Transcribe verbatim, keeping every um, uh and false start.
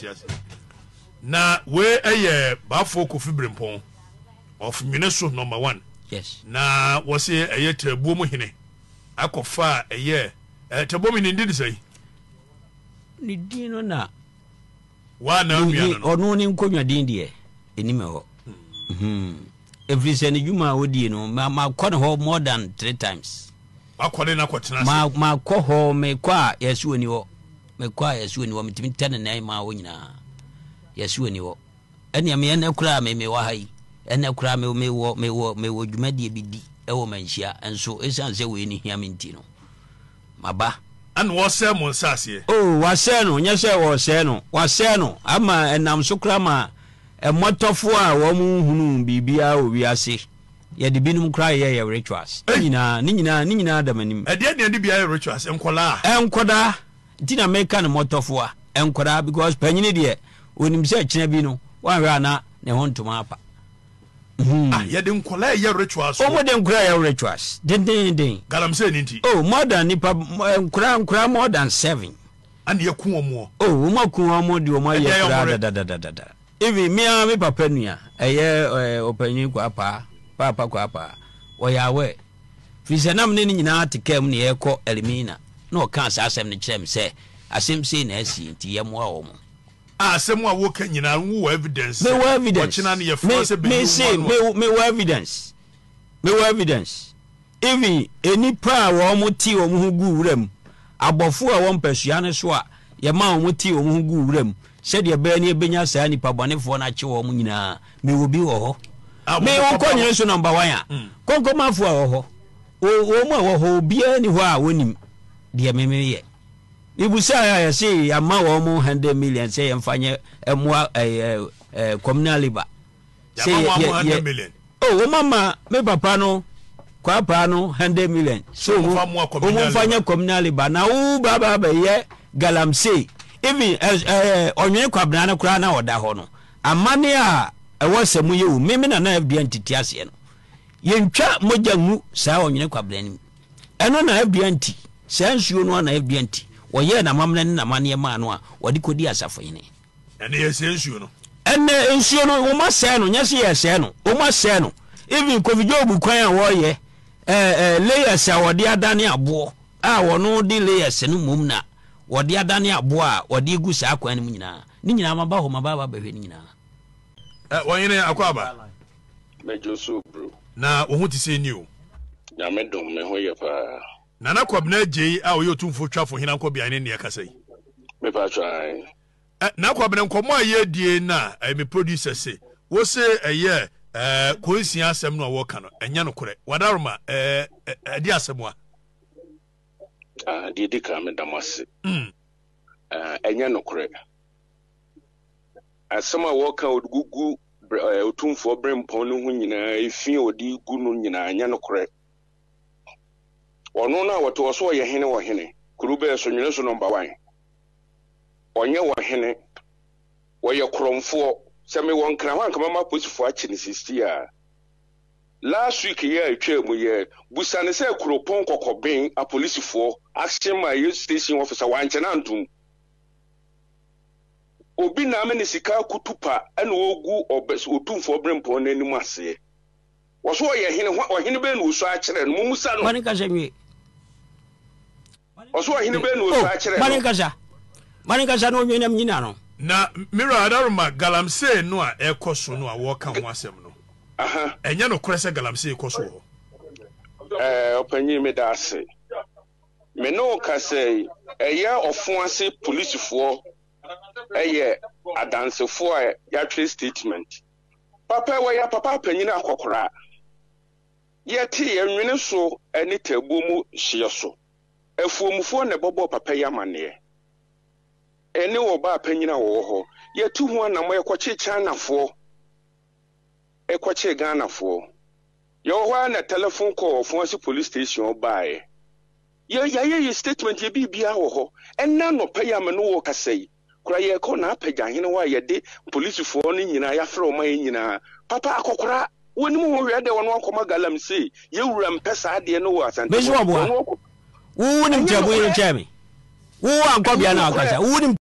metias na we eye bafo Kofi Brempon of Minnesota number one. Yes. Na wose eye Tebuo mu hene akofa eye Tebuo mi ndi say ni dino na wa na nua no ono ni nkonwa din de enime ho mhm every sen juma wodi no ma ma kɔ ho more than three times akɔle na kɔtena ma ma kɔ ho me kwa yesu ani ho me kwa yesu ani ho mitimi tane nan ma wo nyina yesu ani ho ɛne me ene kura me me wa hai ene kura me me wo me wo me wo dwumadie bi di ɛwɔ manhia enso esan sɛ we ni hia me nti no maba an wose mo nsase oh wase no nya sɛ wose no wase no ama enam so kura ma emotofo a wo mu hunu bibia owi ase ye de binum kura ye ye rituals nyina ni nyina ni nyina da manim e de de bia ye rituals enkola enkoda dina make na motofo a enkoda because panyini de onim se kina bi no wan hwe ana ne ho ntoma apa ah ye de enkola ye rituals o mo de enkola ye rituals den den den galamsey ni nti oh more than nipa enkola enkola more than seven and ye ku omo oh mo ku omo de omo ye kura da da da da da Ivi mi a mi papa nua eye opanyin kwa pa papa kwa pa wo ya we fi se nam ne nyina tekem ne ye kɔ elimina na o kan sa asem ne kyerem se asem se na asi nti ye mo a wo mo asem a wo ka nyina wo evidence me wo evidence na ne ye fo se be me say me me wo evidence me wo evidence ivi eni pa wo mo ti wo mo gu wuram abofo a wo mpasua ne so a ye ma wo ti wo mo gu wuram said ye be ni benya saa ni pabonefo na che wo mu nyina me wo bi wo ho me wo konye so number one a konko mafo a wo ho wo mu a wo ho bia ni ho a wonim de me me ye ibusa ya say ama wo mu one hundred million say ye mfanye emwa eh communal labor say ye one hundred million oh wo mama me papa no kwa pa no one hundred million so wo mfanye communal labor na wo baba ba ye galamsey even eh onwe kwabna na kura na oda ho no amane a ewo semu ye wo meme na na F D N titi ase no ye ntwa moja ngu saa onwe kwabna ni eno na F D N ti saa nsuo no na F D N ti wo ye na mamne na mane ma no a wodi kodi asafo yene ene ye saa nsuo no ene nsuo no wo ma saa no nya se ye saa no wo ma saa no even kovijo obu kwan a wo ye eh eh layers a wodi adane abo a wo no di layers no mum na wodi adane abo a wodi gu saa kwan mu nyina ni nyina maba ho maba ba behwe ni nyina eh wonyene akwaba mejo so bro na wo hu ti se ni o ya medom me ho ye pa na na kwabna jei a wo yotumfo twafo hina nko bia ne ne yakasai me pa try eh na kwabna nkomo aye die na eh, me producer se wo se eye eh konsia asem no wo ka no enya no kore wadaroma eh edi asemwa ah di di ka me damase mm ah enya no kore asema wo ka odugugu otumfo Brempon no hu nyina efi odi gu no nyina enya no kore ono na wato so ye hene wo hene kurube so nwene so number one onye wo hene wo ye kromfo se me won kra wan kama ma posifo achi ni sixty a last week ye atwa mu ye busane se kuropon kokoben a policefo action my youth station officer wan chena antum obi na me ne sika kutupa ene ogu obes otumfo Brempon nanim ase wo so ye hene wo hene be no so a kire no musa no mani ka shenwe wo so hene be no so a kire mani ka sha mani ka sha no nwenam nyina no na mira adaruma galamsey no a ekoso no a wo ka ho asem no aha enya no kore se galamsey ekoso ho eh opanyi me da ase me no ka say eya ofo ase policefo eye adansefo a ya trade statement papa we ya papa panyi na akokora ye ti enwene so eni tabuo mu hye so afuomufo ne bobo papa ya mane eni wo ba panyina wo ho ye tu ho na mo ekwache chanafo ekwache ganafo ye ho na telephone call fo asi police station bae ye ya ye statement ye bibia wo ho enna no paya me no wo kasai kura ye ko na apagya hene wa ye de police fo no nyina ya frɛ o ma nyina papa akokora woni mo hwe de wono akoma galamsey ye wura mpesa ade no wo asante bezo abo wo woni mtabu ye chame wo ankobia na akasa wo